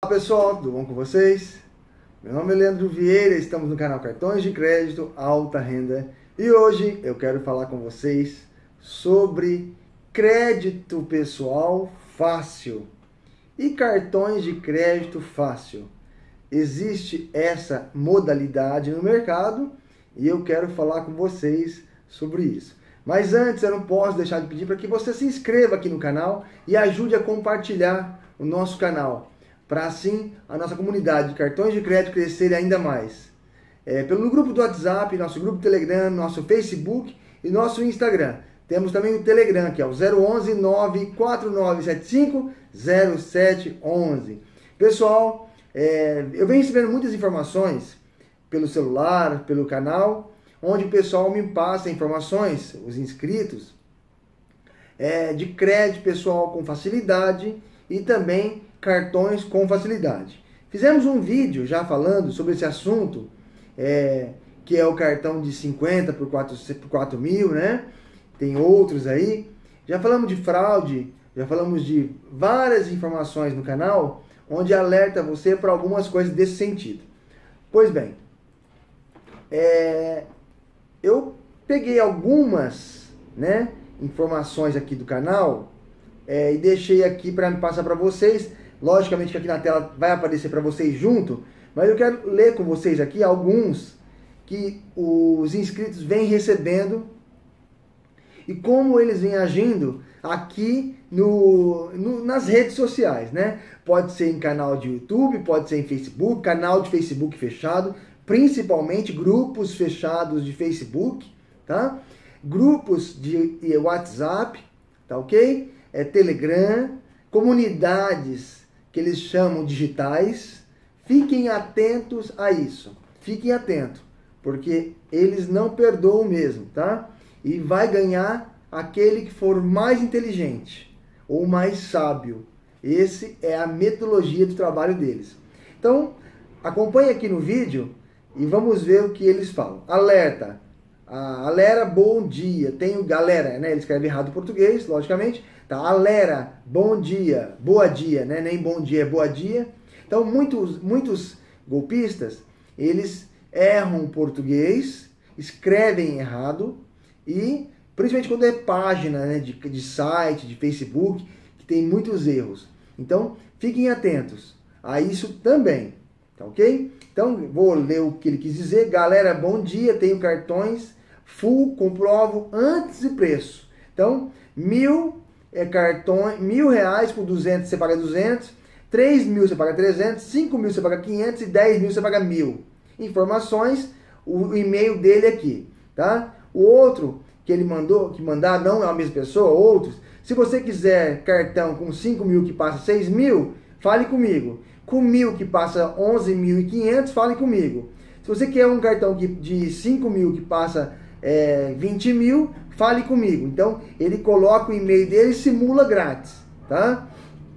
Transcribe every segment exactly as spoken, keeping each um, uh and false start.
Olá pessoal, tudo bom com vocês? Meu nome é Leandro Vieira, estamos no canal Cartões de Crédito Alta Renda e hoje eu quero falar com vocês sobre crédito pessoal fácil e cartões de crédito fácil. Existe essa modalidade no mercado e eu quero falar com vocês sobre isso. Mas antes eu não posso deixar de pedir para que você se inscreva aqui no canal e ajude a compartilhar o nosso canal, para assim a nossa comunidade de cartões de crédito crescer ainda mais. É, pelo grupo do WhatsApp, nosso grupo do Telegram, nosso Facebook e nosso Instagram. Temos também o Telegram, que é o zero onze, nove quatro nove sete cinco, zero sete um um. Pessoal, é, eu venho recebendo muitas informações pelo celular, pelo canal, onde o pessoal me passa informações, os inscritos, é, de crédito pessoal com facilidade e também cartões com facilidade. Fizemos um vídeo já falando sobre esse assunto, é, que é o cartão de cinquenta por quatro mil, né? Tem outros aí. Já falamos de fraude, já falamos de várias informações no canal, onde alerta você para algumas coisas desse sentido. Pois bem, é, eu peguei algumas, né, informações aqui do canal é, e deixei aqui para passar para vocês. Logicamente que aqui na tela vai aparecer para vocês junto, mas eu quero ler com vocês aqui alguns que os inscritos vêm recebendo e como eles vêm agindo aqui no, no, nas redes sociais, né? Pode ser em canal de YouTube, pode ser em Facebook, canal de Facebook fechado, principalmente grupos fechados de Facebook, tá? Grupos de WhatsApp, tá ok? É, Telegram, comunidades que eles chamam digitais. Fiquem atentos a isso. Fiquem atentos, porque eles não perdoam mesmo, tá? E vai ganhar aquele que for mais inteligente ou mais sábio. Esse é a metodologia do trabalho deles. Então, acompanhe aqui no vídeo e vamos ver o que eles falam. Alerta. A galera, bom dia. Tem o galera, né? Ele escreve errado em português, logicamente. Tá? Galera, bom dia. Boa dia, né? Nem bom dia, é boa dia. Então, muitos, muitos golpistas, eles erram o português, escrevem errado e, principalmente quando é página, né, de, de site, de Facebook, que tem muitos erros. Então, fiquem atentos a isso também, tá ok? Então, vou ler o que ele quis dizer. Galera, bom dia, tenho cartões full, comprovo antes de preço. Então, mil é cartões, mil reais por duzentos você paga duzentos, três mil você paga trezentos, cinco mil você paga quinhentos e dez mil você paga mil. Informações, o e-mail dele aqui, tá? O outro que ele mandou, que mandar não é a mesma pessoa, outros. Se você quiser cartão com cinco mil que passa seis mil, fale comigo. Com mil que passa onze mil e quinhentos, fale comigo. Se você quer um cartão de cinco mil que passa é, vinte mil, fale comigo. Então, ele coloca o e-mail dele e simula grátis, tá?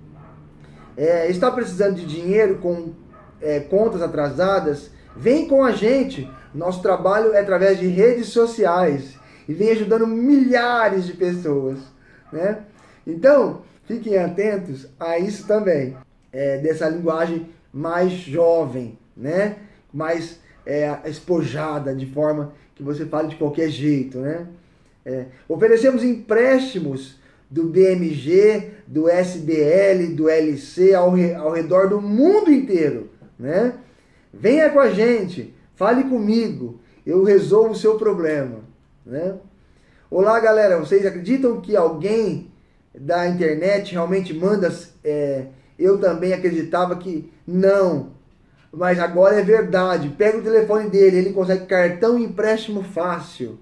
É, está precisando de dinheiro com é, contas atrasadas? Vem com a gente. Nosso trabalho é através de redes sociais e vem ajudando milhares de pessoas, né? Então, fiquem atentos a isso também. É, dessa linguagem mais jovem, né? Mais é, espojada, de forma que você fale de qualquer jeito, né? É, oferecemos empréstimos do B M G, do S B L, do L C ao, re, ao redor do mundo inteiro, né? Venha com a gente, fale comigo, eu resolvo o seu problema, né? Olá, galera, vocês acreditam que alguém da internet realmente manda... É, eu também acreditava que não, mas agora é verdade. Pega o telefone dele, ele consegue cartão e empréstimo fácil.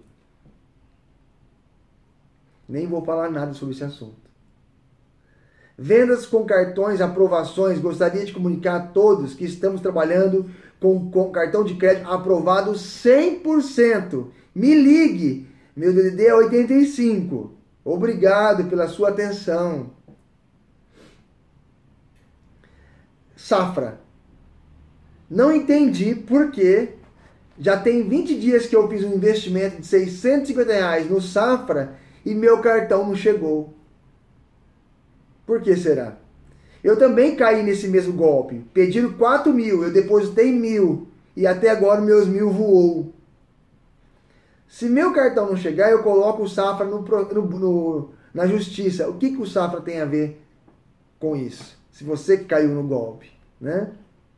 Nem vou falar nada sobre esse assunto. Vendas com cartões, aprovações. Gostaria de comunicar a todos que estamos trabalhando com, com cartão de crédito aprovado cem por cento. Me ligue, meu D D D é oitenta e cinco. Obrigado pela sua atenção. Safra. Não entendi porque já tem vinte dias que eu fiz um investimento de seiscentos e cinquenta reais no Safra e meu cartão não chegou. Por que será? Eu também caí nesse mesmo golpe. Pediram quatro mil, eu depositei mil. E até agora meus mil voou. Se meu cartão não chegar, eu coloco o Safra no, no, no, na justiça. O que, que o Safra tem a ver com isso? Se você que caiu no golpe, né?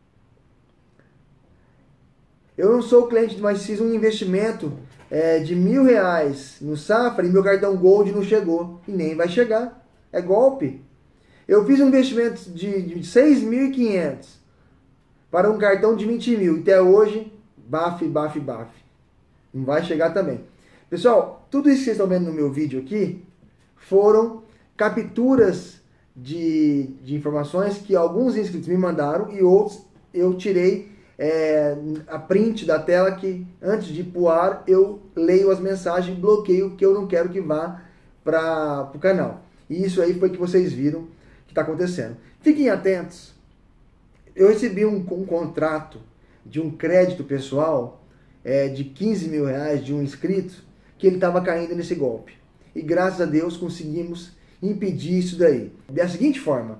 Eu não sou cliente, mas fiz um investimento é, de mil reais no Safra e meu cartão Gold não chegou. E nem vai chegar. É golpe. Eu fiz um investimento de, de seis mil e quinhentos para um cartão de vinte mil. E até hoje, baf, baf, baf. Não vai chegar também. Pessoal, tudo isso que vocês estão vendo no meu vídeo aqui foram capturas de, de informações que alguns inscritos me mandaram e outros eu tirei é, a print da tela que antes de ir pro ar eu leio as mensagens e bloqueio que eu não quero que vá para o canal. E isso aí foi que vocês viram que está acontecendo. Fiquem atentos. Eu recebi um, um contrato de um crédito pessoal é, de quinze mil reais de um inscrito que ele estava caindo nesse golpe. E graças a Deus conseguimos impedir isso daí. Da seguinte forma,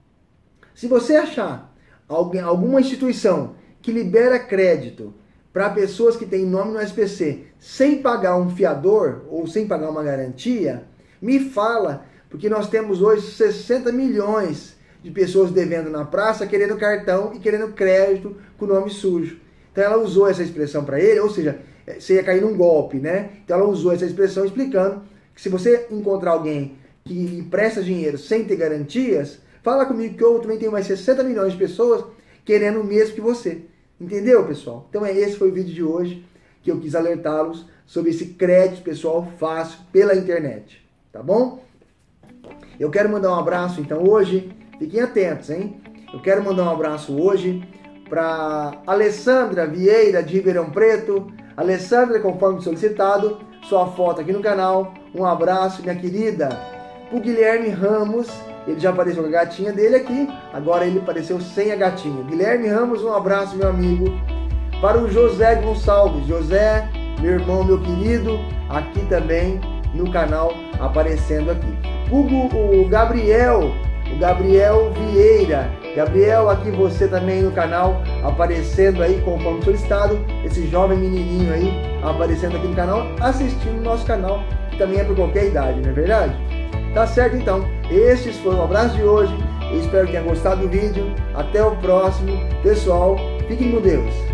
se você achar alguém, alguma instituição que libera crédito para pessoas que têm nome no S P C sem pagar um fiador ou sem pagar uma garantia, me fala, porque nós temos hoje sessenta milhões de pessoas devendo na praça, querendo cartão e querendo crédito com nome sujo. Então ela usou essa expressão para ele, ou seja, você ia cair num golpe, né? Então ela usou essa expressão explicando que se você encontrar alguém que empresta dinheiro sem ter garantias, fala comigo que eu também tenho mais sessenta milhões de pessoas querendo o mesmo que você. Entendeu, pessoal? Então esse foi o vídeo de hoje que eu quis alertá-los sobre esse crédito pessoal fácil pela internet. Tá bom? Eu quero mandar um abraço, então, hoje. Fiquem atentos, hein? Eu quero mandar um abraço hoje para Alessandra Vieira de Ribeirão Preto. Alessandra, conforme solicitado, sua foto aqui no canal. Um abraço, minha querida. O Guilherme Ramos, ele já apareceu com a gatinha dele aqui. Agora ele apareceu sem a gatinha. Guilherme Ramos, um abraço, meu amigo. Para o José Gonçalves. José, meu irmão, meu querido, aqui também no canal, aparecendo aqui. O Gabriel, o Gabriel Vieira. Gabriel, aqui você também no canal, aparecendo aí conforme solicitado. Esse jovem menininho aí, aparecendo aqui no canal, assistindo o nosso canal, que também é para qualquer idade, não é verdade? Tá certo então, estes foram o abraço de hoje. Eu espero que tenham gostado do vídeo. Até o próximo, pessoal. Fiquem com Deus.